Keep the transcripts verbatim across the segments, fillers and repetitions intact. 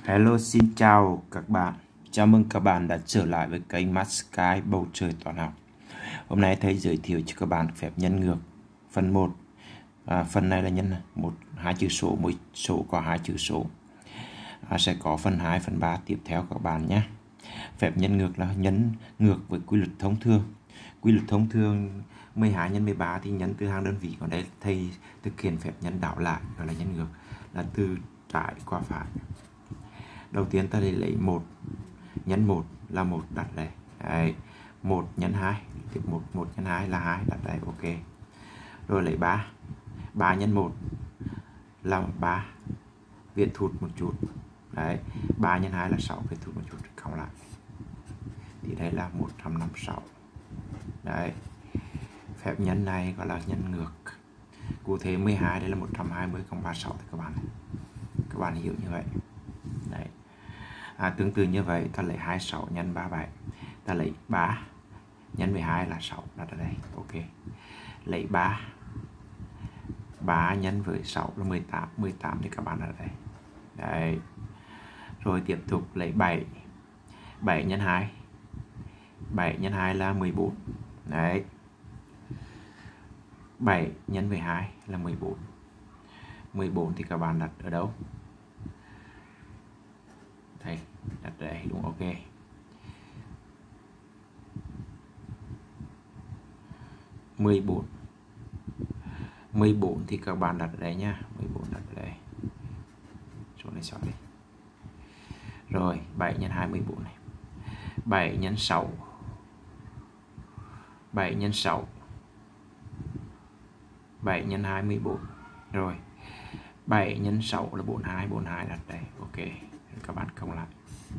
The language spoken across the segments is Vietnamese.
Hello, xin chào các bạn. Chào mừng các bạn đã trở lại với kênh Math Sky Bầu Trời Toán Học. Hôm nay thầy giới thiệu cho các bạn phép nhân ngược phần một. À, phần này là nhân một hai chữ số, mỗi số có hai chữ số. À, sẽ có phần hai, phần ba tiếp theo các bạn nhé. Phép nhân ngược là nhân ngược với quy luật thông thường. Quy luật thông thường mười hai nhân mười ba thì nhân từ hàng đơn vị, còn đây thầy thực hiện phép nhân đảo lại gọi là nhân ngược, là từ trái qua phải. Đầu tiên ta lấy một nhân một là một đặt đây. Đấy. một nhân hai tiếp một, một nhân hai là hai đặt đây. Ok. Rồi lấy ba. ba nhân một là ba. Viết thụt một chút. Đấy. ba nhân hai là sáu, viết thụt một chút cộng lại. Thì đây là một trăm năm mươi sáu. Đấy. Phép nhân này gọi là nhân ngược. Cụ thể mười hai đây là một trăm hai mươi cộng ba mươi sáu thì các bạn các bạn hiểu như vậy. Đấy. À, tương tự như vậy ta lấy hai mươi sáu nhân ba mươi bảy, ta lấy ba nhân mười hai là sáu đặt ở đây. Ok. Lấy ba, ba nhân với sáu là mười tám, mười tám thì các bạn đặt ở đây. Đấy. Rồi tiếp tục lấy bảy, bảy nhân hai, bảy nhân hai là mười bốn. Đấy. bảy nhân mười hai là mười bốn. mười bốn thì các bạn đặt ở đâu? Đây, đặt ở đây đúng. Ok. mười bốn. mười bốn thì các bạn đặt ở đây nhá. mười bốn đặt ở đây. Số này xóa đi. Rồi, bảy nhân hai mười bốn này. bảy nhân sáu. bảy nhân sáu. bảy nhân hai mười bốn. Rồi. bảy nhân sáu là bốn mươi hai, bốn mươi hai đặt đây. Ok. Các bạn cộng lại.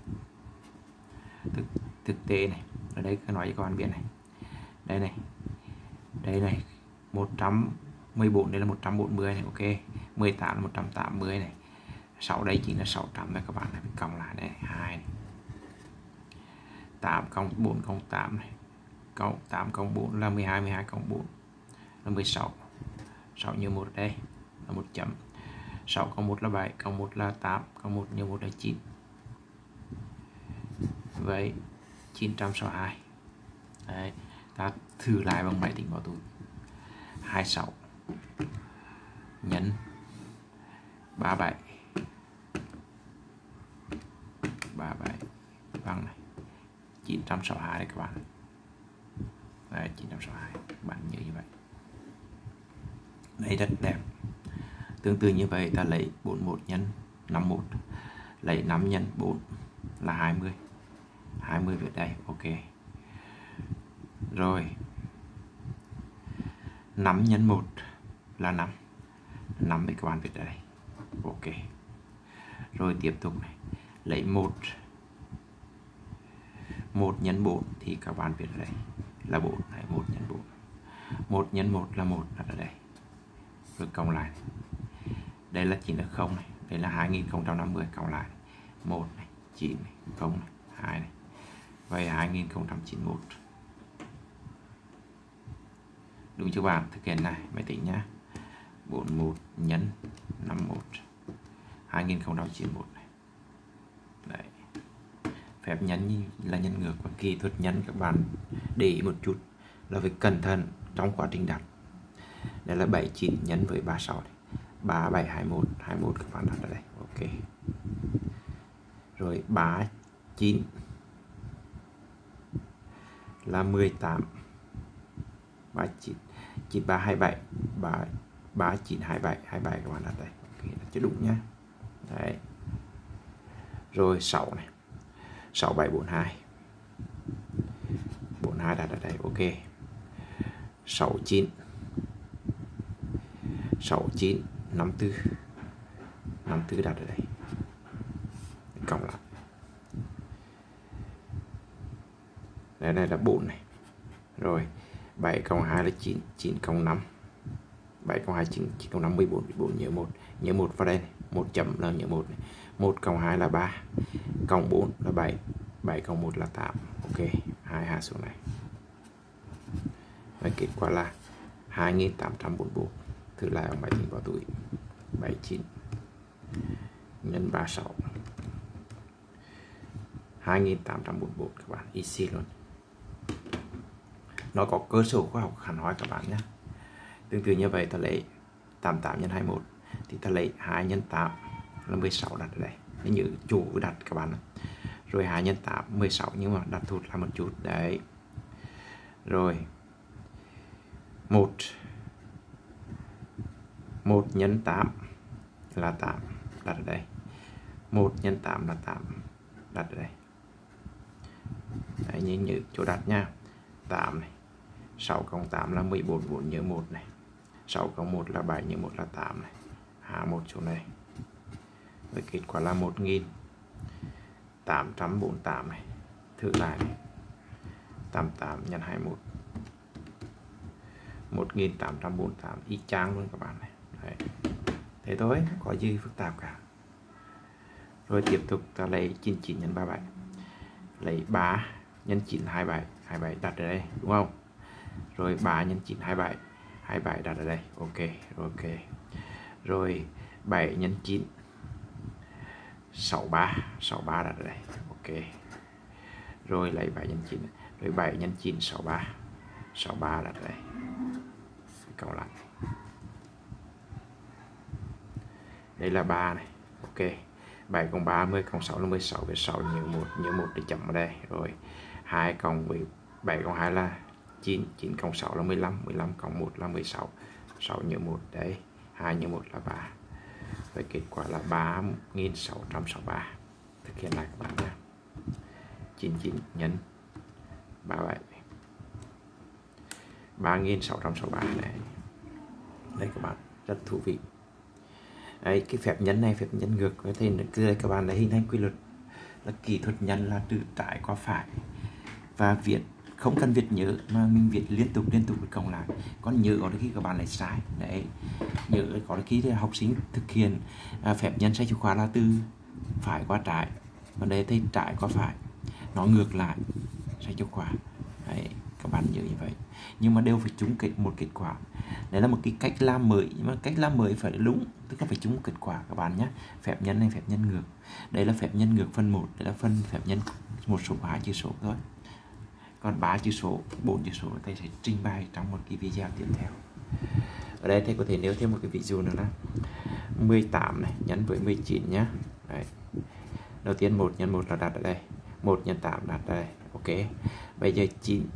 Thực, thực tế này, ở đây tôi nói cho các bạn biết này. Đây này. Đây này, một trăm mười bốn đây là một trăm bốn mươi này. Ok. mười tám là một trăm tám mươi này. sáu đây chính là sáu trăm này các bạn này, cộng lại này, hai này. tám cộng bốn cộng tám này. Cộng tám cộng bốn là mười hai, mười hai cộng bốn là mười sáu. sáu như một đây là một chấm. sáu cộng một là bảy, cộng một là tám, cộng một như một là chín. Vậy chín trăm sáu mươi hai. Đấy, ta thử lại bằng máy tính bảo thủ. hai mươi sáu nhân ba mươi bảy, ba mươi bảy bằng này chín trăm sáu mươi hai đấy các bạn. Đấy, chín trăm sáu mươi hai, các bạn nhớ như vậy. Đây rất đẹp. Tương tự như vậy ta lấy bốn mươi mốt nhân năm mươi mốt, lấy năm nhân bốn là hai mươi, hai mươi về đây. Ok. Rồi năm nhân một là năm, năm thì các bạn viết ở đây. Ok. Rồi tiếp tục này, lấy một, một nhân bốn thì các bạn viết ở đây là bốn này, một nhân bốn. một nhân một là một đặt ở đây. Rồi cộng lại. Đây là chín là không này, đây là hai nghìn không trăm năm mươi cộng lại. một này, chín này, không này, hai này. Vậy hai nghìn không trăm chín mươi mốt. Đúng chưa bạn? Thực hiện này, máy tính nhá. bốn mươi mốt nhân năm mươi mốt, hai nghìn không trăm chín mươi mốt này. Đấy. Phép nhân là nhân ngược, và kỹ thuật nhân các bạn để ý một chút là phải cẩn thận trong quá trình đặt. Đây là bảy mươi chín nhân với ba mươi sáu này. ba bảy hai mươi mốt, hai mươi mốt các bạn đặt ở đây. Ok. Rồi ba mươi chín là mười tám, ba mươi chín, chín ba hai bảy, ba mươi chín hai mươi bảy, hai mươi bảy các bạn đặt đây. Ok, đặt cho đúng nhá. Đấy. Rồi sáu này, sáu bảy bốn hai, bốn mươi hai đặt ở đây. Ok. sáu mươi chín, sáu mươi chín năm mươi tư, năm mươi tư đặt ở đây. Cộng lại. Đây này là bốn này. Rồi bảy cộng hai là chín, chín cộng năm, bảy cộng hai chín, chín cộng năm mười bốn, mười bốn nhớ một, nhớ một vào đây này. một chấm là nhớ một này. một cộng hai là ba, cộng bốn là bảy, bảy cộng một là tám. Ok, hai hạ xuống này. Và kết quả là hai nghìn tám trăm bốn mươi bốn. Thử lại ở máy tính bảo tuổi. bảy mươi chín nhân ba mươi sáu hai nghìn tám trăm bốn mươi tư các bạn, easy luôn. Nó có cơ sở khoa học hẳn hoi các bạn nhé. Tương tự như vậy ta lấy tám mươi tám nhân hai mươi mốt thì ta lấy hai nhân tám là mười sáu đặt ở đây. Như chủ đặt các bạn. Rồi hai nhân tám mười sáu nhưng mà đặt thụt là một chút đấy. Rồi một một nhân tám là tám đặt ở đây. một nhân tám là tám đặt ở đây. Đấy, như, như chỗ đặt nha. tám này. sáu cộng tám là mười bốn, bốn nhớ một này. sáu cộng một là bảy, nhớ một là tám này. Hạ một chỗ này. Rồi kết quả là một nghìn tám trăm bốn mươi tám này. Thử lại này. tám mươi tám nhân hai mươi mốt. một nghìn tám trăm bốn mươi tám y chang luôn các bạn này. Đấy. Thế thôi, có gì phức tạp cả. Rồi tiếp tục ta lấy chín mươi chín nhân ba mươi bảy. Lấy ba nhân chín là hai mươi bảy, hai mươi bảy đặt ở đây đúng không? Rồi ba nhân chín hai mươi bảy, hai mươi bảy đặt ở đây. Ok, rồi ok. Rồi bảy nhân chín sáu mươi ba, sáu mươi ba đặt ở đây. Ok. Rồi lấy bảy nhân chín, rồi bảy nhân chín sáu mươi ba, sáu mươi ba đặt ở đây. Cộng lại. Đây là ba này. Ok. bảy cộng ba mươi cộng sáu là mười sáu, với sáu nhớ một, nhớ một để chấm ở đây. Rồi hai cộng với bảy cộng hai là chín, chín cộng sáu là mười lăm, mười lăm cộng một là mười sáu, sáu nhớ một đấy, hai nhớ một là ba. Vậy kết quả là ba nghìn sáu trăm sáu mươi ba. Thực hiện lại các bạn nhé. chín mươi chín nhân ba mươi bảy, ba nghìn sáu trăm sáu mươi ba này. Đây các bạn, rất thú vị. Đấy, cái phép nhân này, phép nhân ngược có thể đây các bạn đã hình thành quy luật là kỹ thuật nhân là từ trái qua phải, và viết không cần viết nhớ mà mình viết liên tục liên tục cộng lại. Còn nhớ có đôi khi các bạn lại sai đấy, nhớ có đôi khi thì học sinh thực hiện à, phép nhân sách giáo khoa là từ phải qua trái, còn đây thì trái qua phải, nó ngược lại sách giáo khoa đấy, các bạn nhớ như vậy, nhưng mà đều phải trúng kết một kết quả. Đấy là một cái cách làm mới, nhưng mà cách làm mới phải đúng, tức là phải trúng kết quả các bạn nhé. Phép nhân hay phép nhân ngược, đây là phép nhân ngược phần một, đây là phần phép nhân một số hai chữ số thôi. Còn ba chữ số, bốn chữ số thầy sẽ trình bày trong một cái video tiếp theo. Ở đây thầy có thể nêu thêm một cái ví dụ nữa là mười tám này nhân với mười chín nhé. Đấy. Đầu tiên một nhân một là đặt ở đây, một nhân tám đặt ở đây. Ok. Bây giờ chín,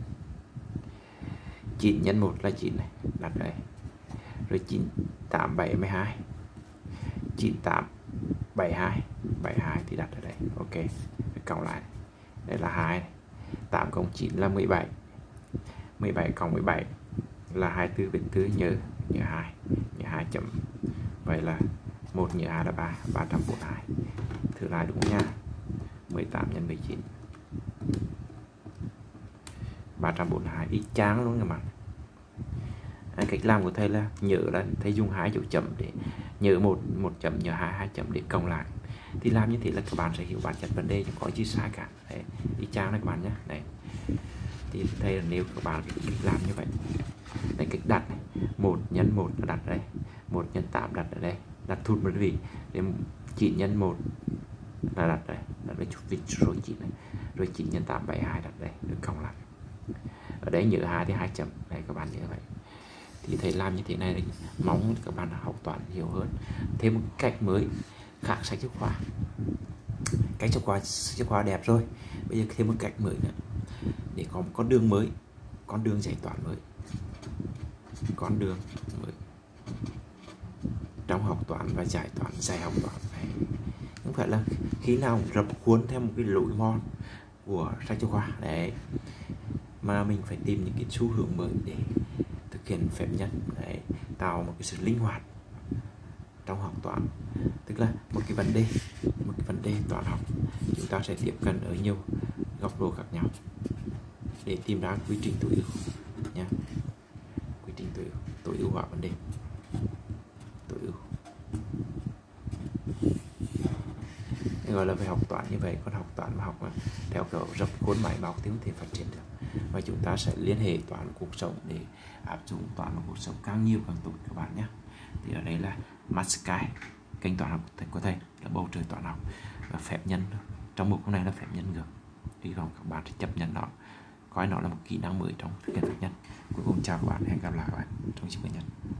chín nhân một là chín này, đặt ở đây. Rồi chín, tám, bảy, mười hai, chín, tám, bảy, hai, bảy, hai thì đặt ở đây. Ok. Rồi cộng lại. Đây là hai này. tám cộng chín là mười bảy, mười bảy cộng mười bảy là hai mươi tư, với tư nhớ nhớ hai, nhớ hai chấm. Vậy là một nhớ hai là ba, ba trăm bốn mươi hai. Thử lại đúng nha. mười tám nhân mười chín, ba trăm bốn mươi hai, y chang luôn các bạn. À, cách làm của thầy là nhớ là thầy dùng hai dấu chấm để nhớ một một chấm, nhớ hai hai chấm để cộng lại. Thì làm như thế là các bạn sẽ hiểu bản chất vấn đề, chứ có gì sai cả. Đấy, y chang này các bạn nhé. Đấy. Thì thầy là nếu các bạn làm như vậy. Đấy, cách đặt này, một nhân một là đặt ở đây, một nhân tám đặt ở đây, đặt thụt một vị, để chín nhân một là đặt đây, đặt với chút vị số chín này, rồi chín nhân tám bảy mươi hai đặt đây, được cộng lại. Ở đây nhớ hai thì hai chấm. Đây các bạn nhớ vậy. Thì thầy làm như thế này là mong các bạn học toán hiểu hơn, thêm một cách mới khác sách giáo khoa. Cách giáo khoa sách giáo khoa đẹp rồi, bây giờ thêm một cách mới nữa để có một con đường mới, con đường giải toán mới, con đường mới trong học toán và giải toán, giải học toán này. Không phải là khi nào rập khuôn theo một cái lối mòn của sách giáo khoa đấy, mà mình phải tìm những cái xu hướng mới để thực hiện phép nhân đấy, tạo một cái sự linh hoạt trong học toán. Tức là một cái vấn đề, một cái vấn đề toán học chúng ta sẽ tiếp cận ở nhiều góc độ khác nhau để tìm ra quy trình tối ưu nha, quy trình tối ưu, tối ưu hóa vấn đề, tối ưu. Gọi là phải học toán như vậy. Còn học toán mà học mà theo kiểu rập khuôn máy móc thì không thể phát triển được, và chúng ta sẽ liên hệ toán cuộc sống để áp dụng toán vào cuộc sống càng nhiều càng tốt các bạn nhé. Thì ở đây là Math Sky, kênh toán học của thầy là bầu trời toán học và phép nhân trong mục hôm nay là phép nhân ngược. Hy vọng các bạn sẽ chấp nhận nó, coi nó là một kỹ năng mới trong thực hiện phép nhân. Cuối cùng chào các bạn, hẹn gặp lại các bạn trong chương trình nhân.